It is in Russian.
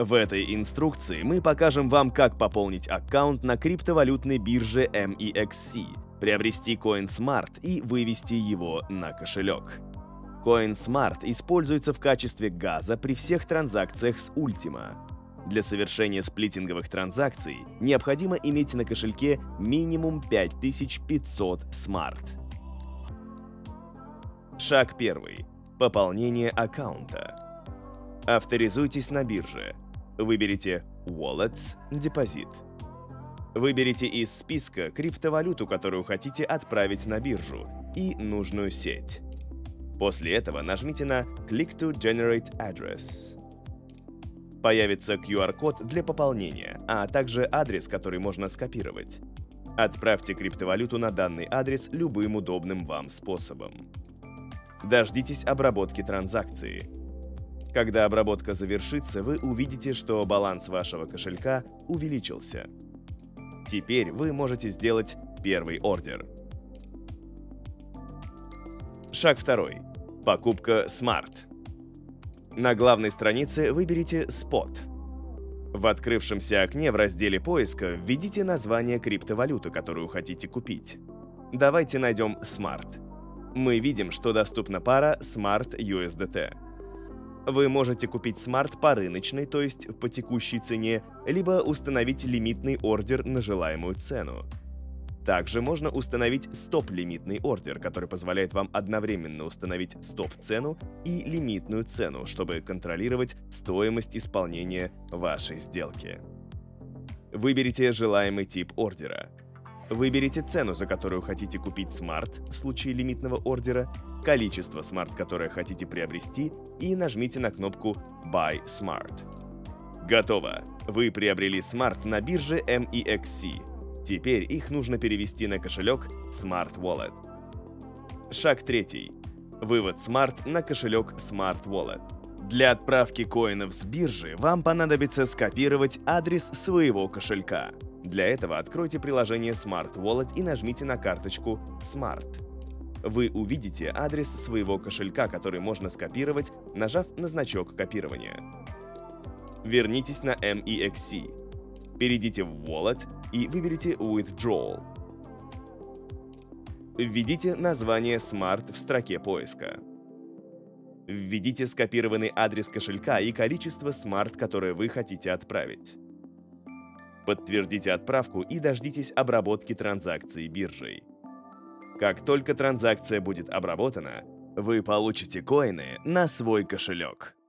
В этой инструкции мы покажем вам, как пополнить аккаунт на криптовалютной бирже MEXC, приобрести CoinSmart и вывести его на кошелек. CoinSmart используется в качестве газа при всех транзакциях с Ultima. Для совершения сплитинговых транзакций необходимо иметь на кошельке минимум 5500 Smart. Шаг 1. Пополнение аккаунта. Авторизуйтесь на бирже. Выберите Wallets, депозит. Выберите из списка криптовалюту, которую хотите отправить на биржу, и нужную сеть. После этого нажмите на Click to Generate Address. Появится QR-код для пополнения, а также адрес, который можно скопировать. Отправьте криптовалюту на данный адрес любым удобным вам способом. Дождитесь обработки транзакции. Когда обработка завершится, вы увидите, что баланс вашего кошелька увеличился. Теперь вы можете сделать первый ордер. Шаг 2. Покупка Smart. На главной странице выберите Spot. В открывшемся окне в разделе поиска введите название криптовалюты, которую хотите купить. Давайте найдем Smart. Мы видим, что доступна пара Smart USDT. Вы можете купить Smart по рыночной, то есть по текущей цене, либо установить лимитный ордер на желаемую цену. Также можно установить стоп-лимитный ордер, который позволяет вам одновременно установить стоп-цену и лимитную цену, чтобы контролировать стоимость исполнения вашей сделки. Выберите желаемый тип ордера. Выберите цену, за которую хотите купить Smart в случае лимитного ордера, количество Smart, которое хотите приобрести, и нажмите на кнопку Buy Smart. Готово! Вы приобрели Smart на бирже MEXC. Теперь их нужно перевести на кошелек Smart Wallet. Шаг 3. Вывод Smart на кошелек Smart Wallet. Для отправки коинов с биржи вам понадобится скопировать адрес своего кошелька. Для этого откройте приложение Smart Wallet и нажмите на карточку Smart. Вы увидите адрес своего кошелька, который можно скопировать, нажав на значок копирования. Вернитесь на MEXC. Перейдите в Wallet и выберите Withdrawal. Введите название Smart в строке поиска. Введите скопированный адрес кошелька и количество Smart, которое вы хотите отправить. Подтвердите отправку и дождитесь обработки транзакции биржей. Как только транзакция будет обработана, вы получите коины на свой кошелек.